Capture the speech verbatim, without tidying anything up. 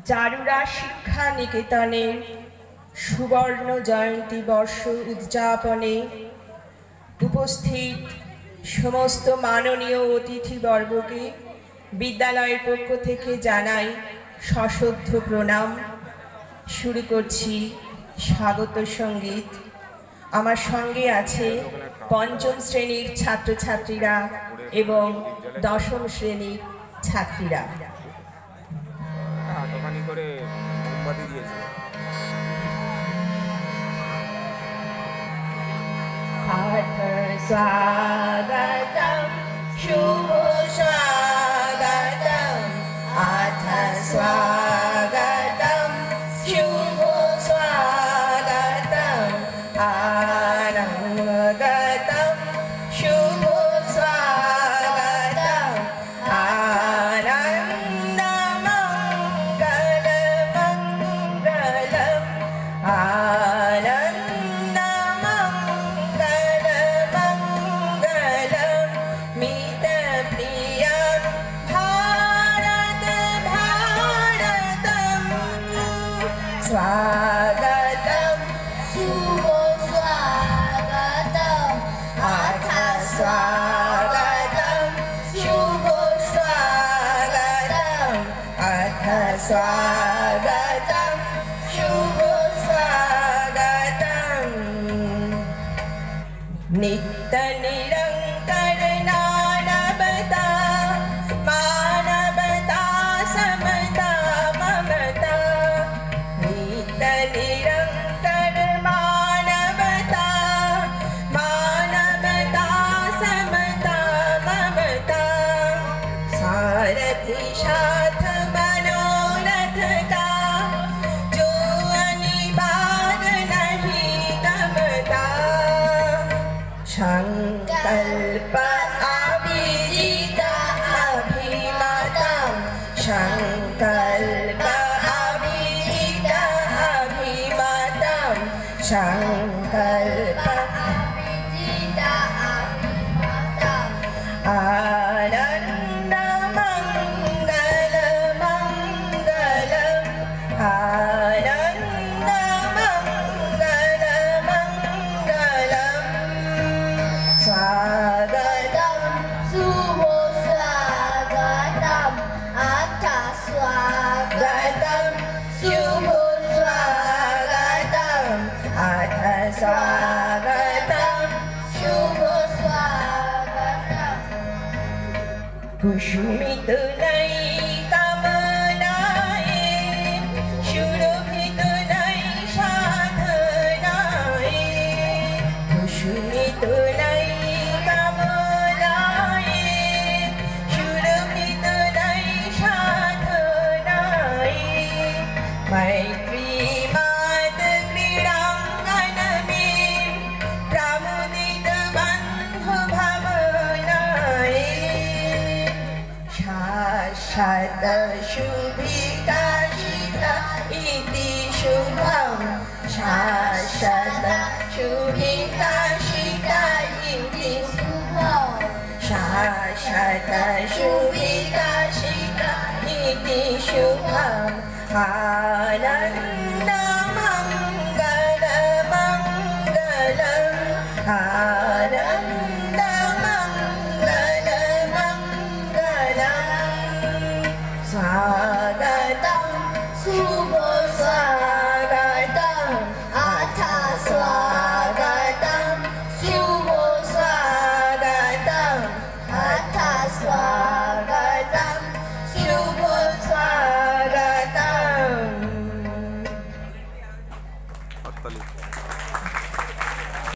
চারুরা শিক্ষা নিকেতনে সুবর্ণ জয়ন্তী বর্ষ উদযাপনে উপস্থিত সমস্ত মাননীয় অতিথিবর্গকে বিদ্যালয়ের পক্ষ থেকে জানাই সশ্রদ্ধ প্রণাম। শুরু করছি স্বাগত সঙ্গীত। আমার সঙ্গে আছে পঞ্চম শ্রেণীর ছাত্রছাত্রীরা এবং দশম শ্রেণীর ছাত্রীরা। স্বাগতম শুভ স্বাগতম আথ স্বাগতম শুভ স্বাগতম আনন্দগতম শুভ স্বাগতম আনন্দমঙ্গল মঙ্গলম আনন্দমঙ্গল মঙ্গলম মিতপ্রিয়ম ভারত ভারতম স্বাগতম শুভ স্বাগতম আথ স্বাগতম শুভ স্বাগতম আথ স্বাগতম শুভ স্বাগতম নিত্য নিরঙ্तर নানবতা মানবতা সমতা মমতা নিত্য নিরঙ্तर मानवता मानवता समता ममता सारथी साथ मनोरथ का जो अनिवार्य नहीं गमता संकल्प अभिजित अभिमता संकल्प अभिजित अभिमता संकल्प अभिजित अभिमतम् आनन्दमङ्गल मङ्गलम् आनन्दमङ्गल मङ्गलम् स्वागतं शुभ स्वागतम् अथ स्वागतम् शुभ स्वागतम् अथ स्वागतं शुभ स्वागतम् कुसुमित नई कामनाए सुरभित नई साधनाए कुसुमित नई कामनाए सुरभित नई साधनाए मैत्री मात क्रीडांगन में प्रमुदित बंधु भावनाए शाश्वत शुभिकाशिता इति शुभं शाश्वत शुभिकाशिता इति शुभम् शाश्वत शुभिकाशिता इति शुभम् आनन्द